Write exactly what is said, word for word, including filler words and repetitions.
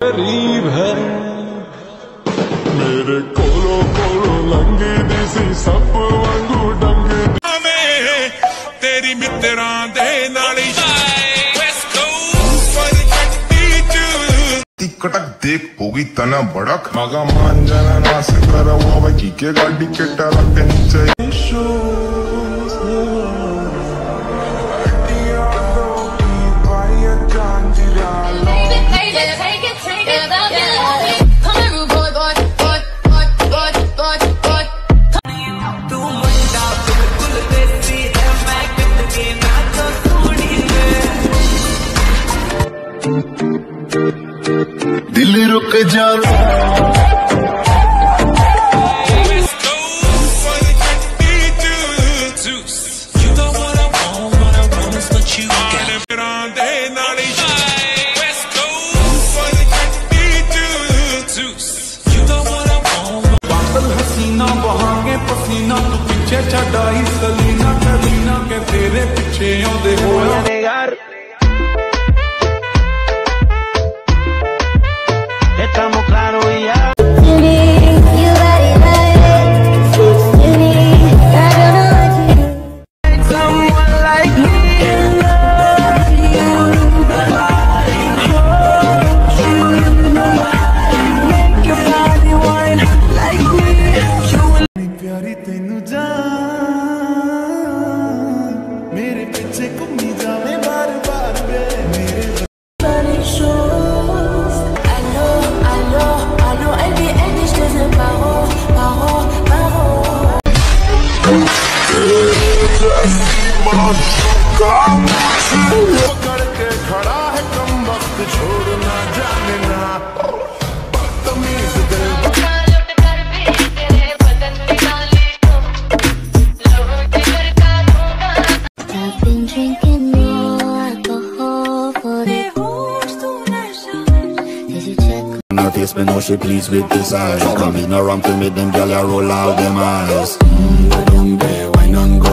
गरीब है मेरे कोलो कोलो लंगी दिसी सब वांगू डंगे तेरी मित्रां दे नाली कटक देख होगी तना बड़क मगा मान जाना ना से करा वो भाई के गाड़ी के टरक के नीचे दिल रुक जावे बादल हसीना बहांगे पसीना तू पीछे छड़ाई सलीना कलीना के तेरे पीछे आंदे होया यार estamos claros ya. Someone like me, love you, make your body wine like me. You प्यारी तेनू जान मेरे पीछे घूमी जावे बार बार वे मेरे पकड़ के खड़ा है कम वक्त छोड़ना जाने ना बदतमीज दिल I've been drinking more alcohol for the did you check her face, me know she pleased with this eyes. Come in around to me, them gyal a roll out them eyes. Mm, go down there, wine and go